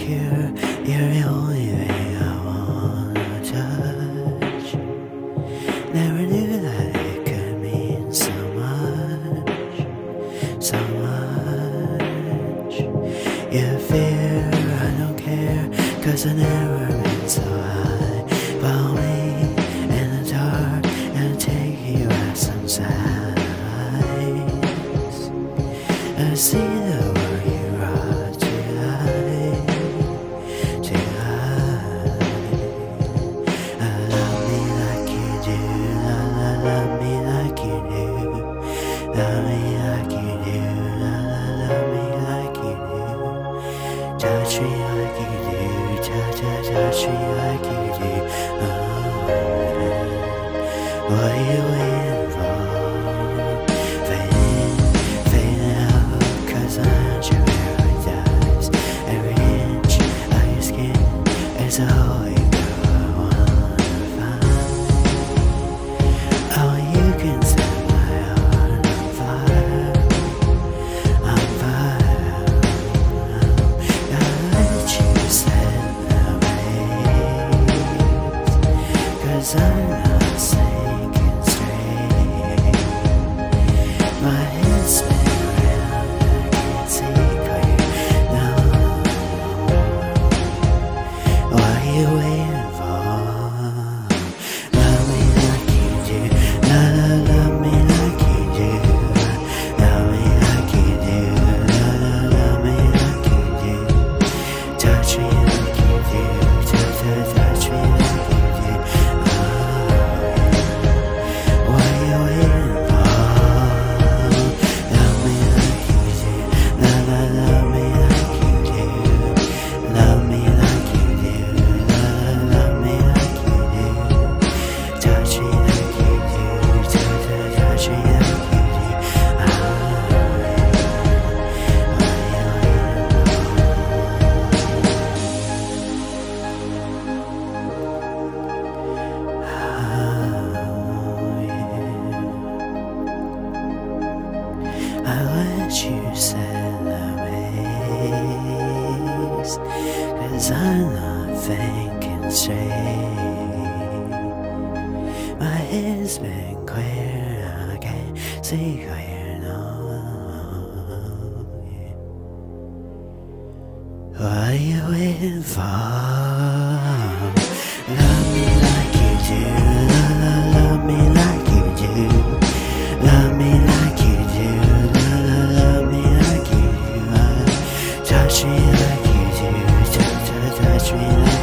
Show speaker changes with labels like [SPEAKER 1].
[SPEAKER 1] you're the only thing I wanna touch. Never knew that it could mean so much, so much. You fear, I don't care, 'cause I've never been so high. Follow me in the dark and take you out some sights. I see the world you brought to life, to life. Love me like you do, love me like you do. Love me like you do, love me like you do. Touch me like you do, touch me like you do. What are you waiting for? Fading out, 'cause I'm your paradise. Every inch of your skin is a holy girl I wanna find. Oh, you can set my heart on fire, on fire. Gotta let you set the waves, 'cause I'm not sinking straight. My head's spinning round, I can't see clear. No, what are you waiting for? Love me like you do, love me like you do. Love me like you do, love me like you do. Touch me like you do, touch me like you do. What are you waiting for? Love me like you do, love me like you do. Love me like you do, love me like you do. Touch me like you do, touch me like you do. What are you I let you set the pace, 'cause I'm not thinking straight. My head's been clear, I can't see clear no. What are you waiting for? Love me like you do, love me like you do. Love me like you do, love me like you do. Touch me like you do, touch me like